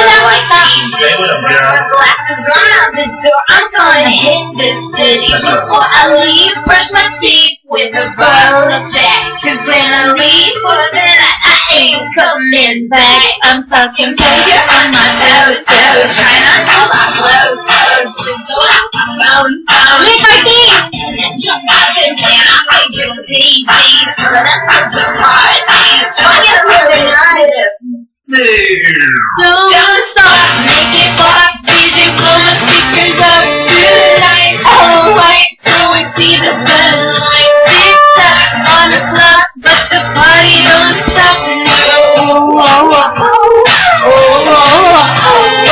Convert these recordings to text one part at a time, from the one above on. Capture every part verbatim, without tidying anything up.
like cheese. Glasses gone out the door. I'm gonna hit this city before I leave. Brush my teeth with a bottle of Jack. Cause when I leave for the night, I ain't coming back. I'm fucking figure on my toes, toes. Trying to hold our clothes, clothes. Just go out my phone, phone. Leave my teeth! And then jump up and down. I made you D D. Turn up to the party. Try to really nice. Don't stop, make it pop. D J blow my speakers up tonight. Oh, wait till we see the sunlight. Tick-tock on the clock, but the party don't stop. No. Oh, oh, oh, oh, oh, oh, oh.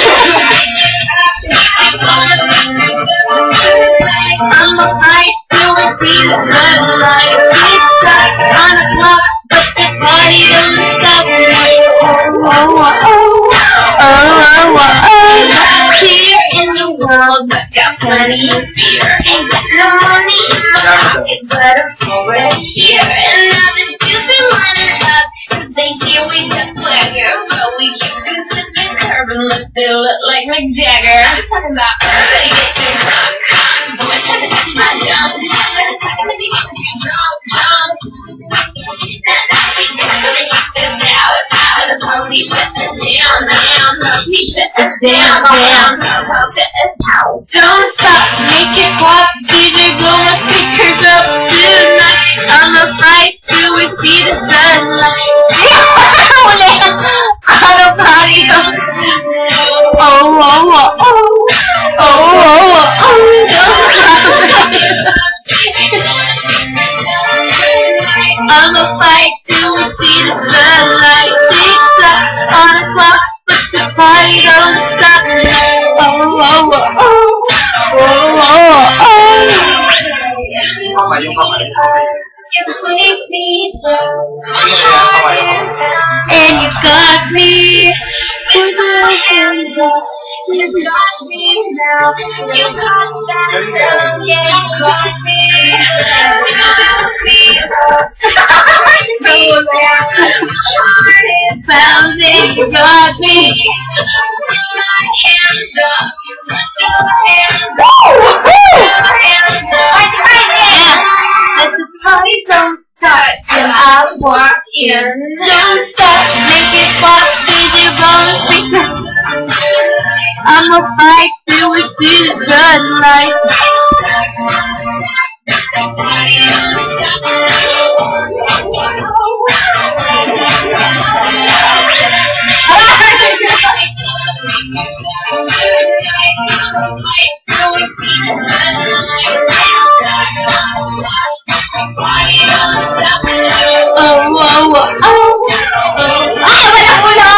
I'm a fight till we see the sunlight. Tick-tock on the clock, but the party don't stop. Oh, oh, oh, oh, oh, oh, oh. Here in the world, but got plenty of fear. Ain't got no money in my pocket, but I'm already here. And now the dudes are lining up, cause they hear we got swagger. But we keep boosting this curve and look, they look like Mick Jagger. I'm talking about everybody get too drunk, drunk. Boy, try to touch my junk. I'm gonna talk to me, I'm too drunk, drunk. Now that we get to the keep this out, out. The police shut us down, down. The police shut us down, down. The police shut us down. Don't stop, make it pop. D J blow my speakers up tonight. I'ma fight till we see the sunlight. On the party, oh, oh, oh, oh, oh, oh, oh, I'ma fight till we see the sunlight. Tick-tock on the clock, but the party don't stop. Oh, oh, oh, oh, oh, oh, oh. You make me so and you got me with my hands up. You got me now. You got that love. Yeah, you got me. You got me. Found it. You got me. My hands up. Your hands up. Your hands up. Let the party don't start till I walk in. Don't stop, make it pop, D J blow the speaker. I'ma fight till we see the sunlight. Oh, oh, oh, oh, oh. Ay, wala pula!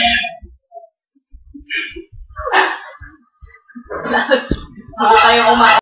Baka kayo kumain.